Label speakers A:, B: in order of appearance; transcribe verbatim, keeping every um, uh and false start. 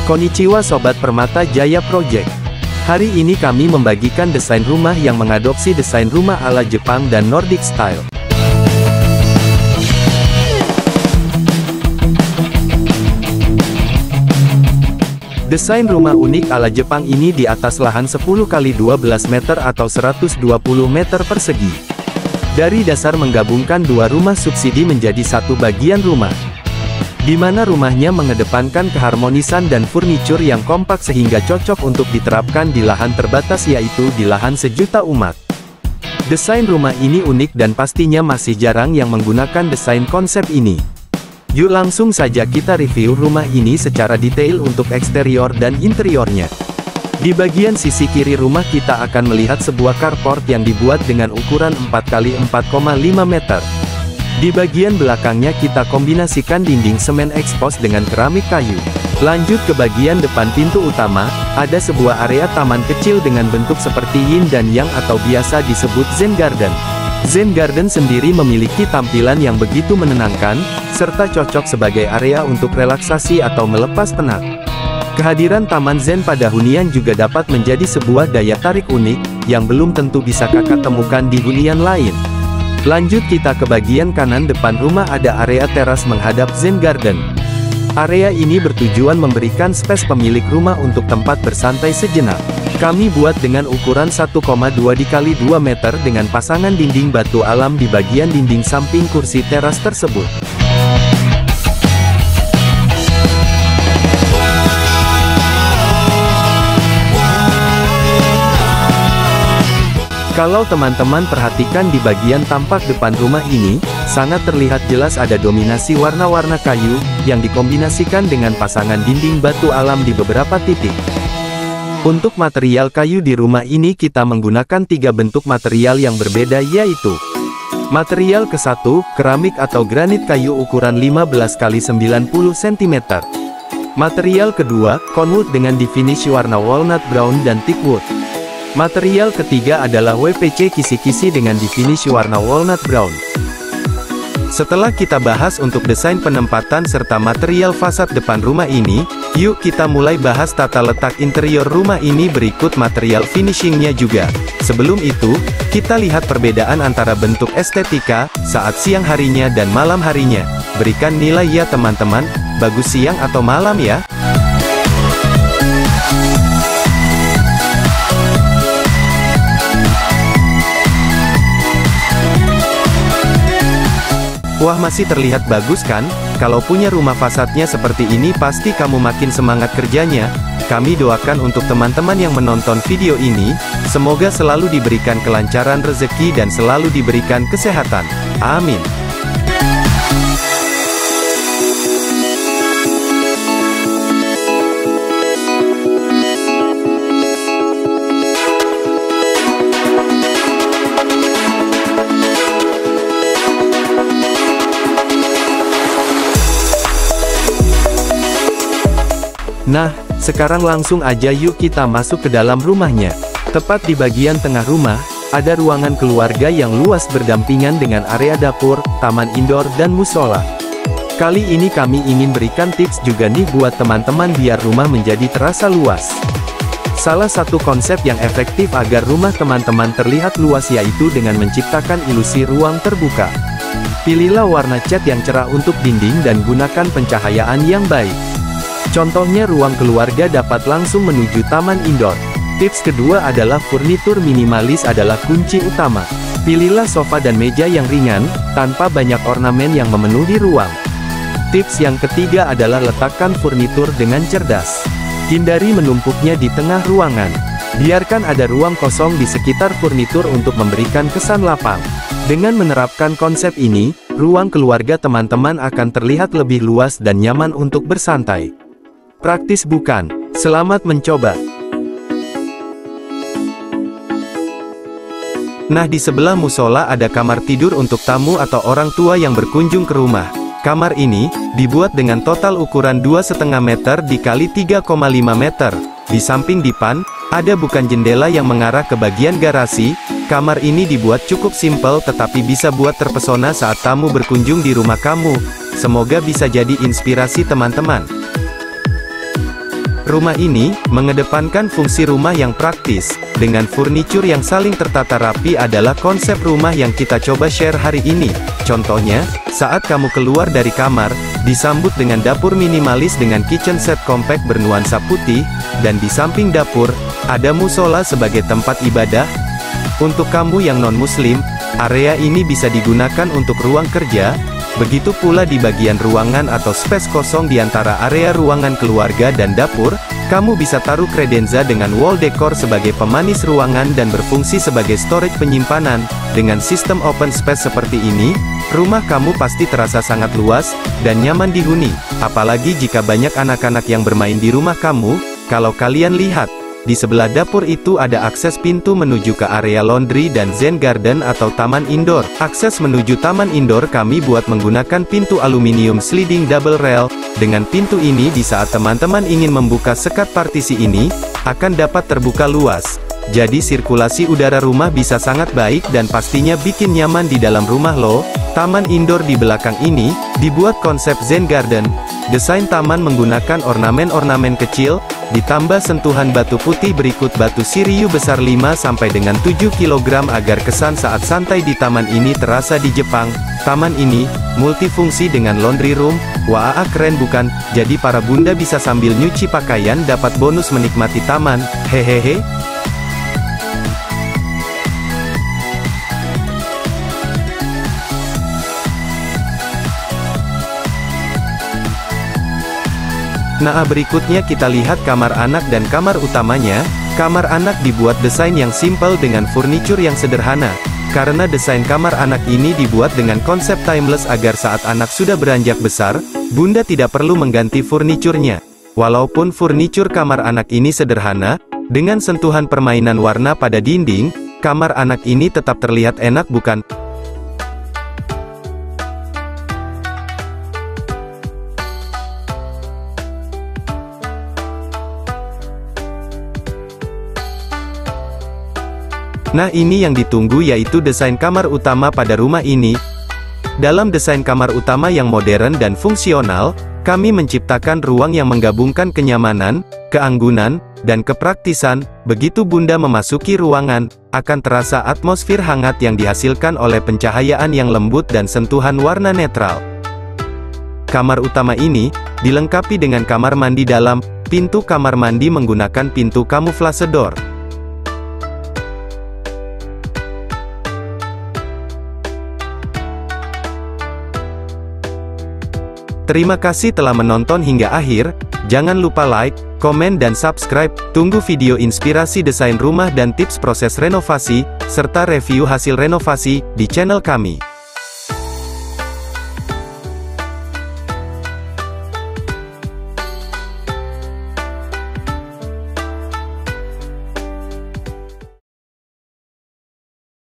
A: Konnichiwa Sobat Permata Jaya Project. Hari ini kami membagikan desain rumah yang mengadopsi desain rumah ala Jepang dan Nordic Style. Desain rumah unik ala Jepang ini di atas lahan sepuluh kali dua belas meter atau seratus dua puluh meter persegi. Dari dasar menggabungkan dua rumah subsidi menjadi satu bagian rumah, di mana rumahnya mengedepankan keharmonisan dan furnitur yang kompak sehingga cocok untuk diterapkan di lahan terbatas, yaitu di lahan sejuta umat. Desain rumah ini unik dan pastinya masih jarang yang menggunakan desain konsep ini. Yuk langsung saja kita review rumah ini secara detail untuk eksterior dan interiornya. Di bagian sisi kiri rumah kita akan melihat sebuah carport yang dibuat dengan ukuran empat kali empat koma lima meter. Di bagian belakangnya kita kombinasikan dinding semen ekspos dengan keramik kayu. Lanjut ke bagian depan pintu utama, ada sebuah area taman kecil dengan bentuk seperti yin dan yang atau biasa disebut Zen Garden. Zen Garden sendiri memiliki tampilan yang begitu menenangkan, serta cocok sebagai area untuk relaksasi atau melepas penat. Kehadiran Taman Zen pada hunian juga dapat menjadi sebuah daya tarik unik, yang belum tentu bisa kakak temukan di hunian lain. Lanjut kita ke bagian kanan depan rumah, ada area teras menghadap Zen Garden. Area ini bertujuan memberikan space pemilik rumah untuk tempat bersantai sejenak. Kami buat dengan ukuran satu koma dua dikali dua meter dengan pasangan dinding batu alam di bagian dinding samping kursi teras tersebut. Kalau teman-teman perhatikan di bagian tampak depan rumah ini, sangat terlihat jelas ada dominasi warna-warna kayu, yang dikombinasikan dengan pasangan dinding batu alam di beberapa titik. Untuk material kayu di rumah ini kita menggunakan tiga bentuk material yang berbeda, yaitu material ke satu, keramik atau granit kayu ukuran lima belas kali sembilan puluh sentimeter. Material kedua, conwood dengan definish warna walnut brown dan teak wood. Material ketiga adalah W P C kisi-kisi dengan definish warna walnut brown. Setelah kita bahas untuk desain penempatan serta material fasad depan rumah ini, yuk kita mulai bahas tata letak interior rumah ini. Berikut material finishingnya juga. Sebelum itu, kita lihat perbedaan antara bentuk estetika saat siang harinya dan malam harinya. Berikan nilai ya teman-teman, bagus siang atau malam ya? Wah, masih terlihat bagus kan? Kalau punya rumah fasadnya seperti ini pasti kamu makin semangat kerjanya. Kami doakan untuk teman-teman yang menonton video ini, semoga selalu diberikan kelancaran rezeki dan selalu diberikan kesehatan. Amin. Nah, sekarang langsung aja yuk kita masuk ke dalam rumahnya. Tepat di bagian tengah rumah, ada ruangan keluarga yang luas berdampingan dengan area dapur, taman indoor dan musola. Kali ini kami ingin berikan tips juga nih buat teman-teman biar rumah menjadi terasa luas. Salah satu konsep yang efektif agar rumah teman-teman terlihat luas yaitu dengan menciptakan ilusi ruang terbuka. Pilihlah warna cat yang cerah untuk dinding dan gunakan pencahayaan yang baik. Contohnya ruang keluarga dapat langsung menuju taman indoor. Tips kedua adalah furnitur minimalis adalah kunci utama. Pilihlah sofa dan meja yang ringan, tanpa banyak ornamen yang memenuhi ruang. Tips yang ketiga adalah letakkan furnitur dengan cerdas. Hindari menumpuknya di tengah ruangan. Biarkan ada ruang kosong di sekitar furnitur untuk memberikan kesan lapang. Dengan menerapkan konsep ini, ruang keluarga teman-teman akan terlihat lebih luas dan nyaman untuk bersantai. Praktis bukan? Selamat mencoba. Nah, di sebelah musola ada kamar tidur untuk tamu atau orang tua yang berkunjung ke rumah. Kamar ini dibuat dengan total ukuran dua koma lima meter dikali tiga koma lima meter. Di samping dipan, ada bukan jendela yang mengarah ke bagian garasi. Kamar ini dibuat cukup simpel tetapi bisa buat terpesona saat tamu berkunjung di rumah kamu. Semoga bisa jadi inspirasi teman-teman. Rumah ini mengedepankan fungsi rumah yang praktis, dengan furnitur yang saling tertata rapi adalah konsep rumah yang kita coba share hari ini. Contohnya, saat kamu keluar dari kamar, disambut dengan dapur minimalis dengan kitchen set compact bernuansa putih, dan di samping dapur, ada musola sebagai tempat ibadah. Untuk kamu yang non-muslim, area ini bisa digunakan untuk ruang kerja. Begitu pula di bagian ruangan atau space kosong di antara area ruangan keluarga dan dapur, kamu bisa taruh kredenza dengan wall decor sebagai pemanis ruangan dan berfungsi sebagai storage penyimpanan. Dengan sistem open space seperti ini, rumah kamu pasti terasa sangat luas dan nyaman dihuni. Apalagi jika banyak anak-anak yang bermain di rumah kamu. Kalau kalian lihat, di sebelah dapur itu ada akses pintu menuju ke area laundry dan Zen Garden atau taman indoor. Akses menuju taman indoor kami buat menggunakan pintu aluminium sliding double rail. Dengan pintu ini di saat teman-teman ingin membuka sekat partisi ini, akan dapat terbuka luas. Jadi sirkulasi udara rumah bisa sangat baik dan pastinya bikin nyaman di dalam rumah loh. Taman indoor di belakang ini, dibuat konsep Zen Garden. Desain taman menggunakan ornamen-ornamen kecil, ditambah sentuhan batu putih berikut batu siriu besar lima sampai dengan tujuh kilogram agar kesan saat santai di taman ini terasa di Jepang. Taman ini, multifungsi dengan laundry room. Wah, keren bukan? Jadi para bunda bisa sambil nyuci pakaian dapat bonus menikmati taman. Hehehe. Nah, berikutnya kita lihat kamar anak dan kamar utamanya. Kamar anak dibuat desain yang simpel dengan furnitur yang sederhana. Karena desain kamar anak ini dibuat dengan konsep timeless agar saat anak sudah beranjak besar, bunda tidak perlu mengganti furniturnya. Walaupun furnitur kamar anak ini sederhana, dengan sentuhan permainan warna pada dinding, kamar anak ini tetap terlihat enak bukan? Nah, ini yang ditunggu yaitu desain kamar utama pada rumah ini. Dalam desain kamar utama yang modern dan fungsional, kami menciptakan ruang yang menggabungkan kenyamanan, keanggunan, dan kepraktisan. Begitu bunda memasuki ruangan, akan terasa atmosfer hangat yang dihasilkan oleh pencahayaan yang lembut dan sentuhan warna netral. Kamar utama ini dilengkapi dengan kamar mandi dalam. Pintu kamar mandi menggunakan pintu camouflage door. Terima kasih telah menonton hingga akhir. Jangan lupa like, komen dan subscribe. Tunggu video inspirasi desain rumah dan tips proses renovasi, serta review hasil renovasi, di channel kami.